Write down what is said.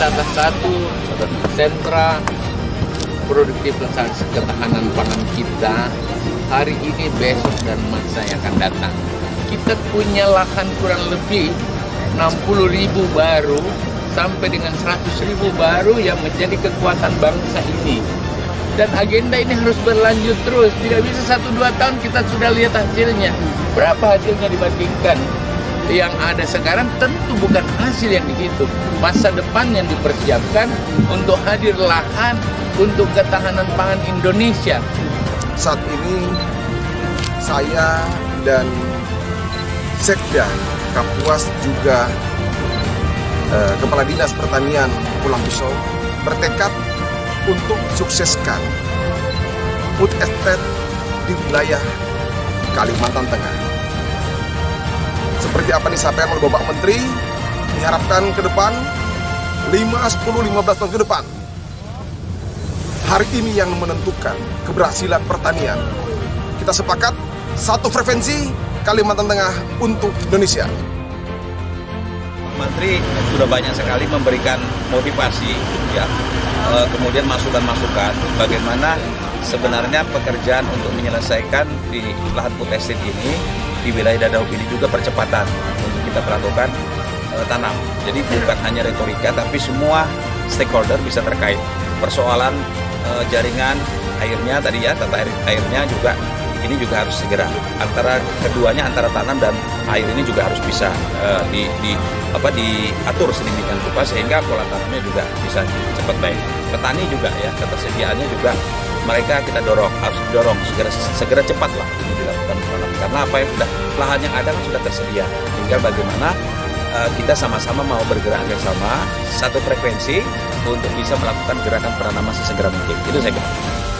salah satu sentra produktif ketahanan pangan kita hari ini, besok, dan masa yang akan datang. Kita punya lahan kurang lebih 60.000 baru sampai dengan 100.000 baru yang menjadi kekuatan bangsa ini. Dan agenda ini harus berlanjut terus. Tidak bisa 1-2 tahun kita sudah lihat hasilnya. Berapa hasilnya dibandingkan yang ada sekarang? Tentu bukan hasil yang dihitung. Masa depan yang dipersiapkan untuk hadir lahan untuk ketahanan pangan Indonesia. Saat ini saya dan Sekda Kapuas juga Kepala Dinas Pertanian Pulang Pisau bertekad untuk sukseskan food estate di wilayah Kalimantan Tengah. Seperti apa disampaikan oleh Bapak Menteri, diharapkan ke depan 5, 10, 15 tahun ke depan, hari ini yang menentukan keberhasilan pertanian. Kita sepakat satu frekuensi Kalimantan Tengah untuk Indonesia. Menteri sudah banyak sekali memberikan motivasi, ya, kemudian masukan-masukan bagaimana sebenarnya pekerjaan untuk menyelesaikan di lahan food estate ini di wilayah Dadahub ini juga percepatan untuk kita melakukan tanam. Jadi bukan hanya retorika, tapi semua stakeholder bisa terkait. Persoalan jaringan airnya tadi ya, tata airnya juga ini juga harus segera antara keduanya, antara tanam dan air ini juga harus bisa diatur sedemikian rupa sehingga pola tanamnya juga bisa cepat baik. Petani juga ya, ketersediaannya juga mereka kita dorong, harus didorong segera cepat lah ini dilakukan penanaman. Karena apa yang sudah lahan yang ada kan sudah tersedia. Tinggal bagaimana kita sama-sama mau bergerak bersama satu frekuensi untuk bisa melakukan gerakan penanaman sesegera mungkin. Itu saya kira.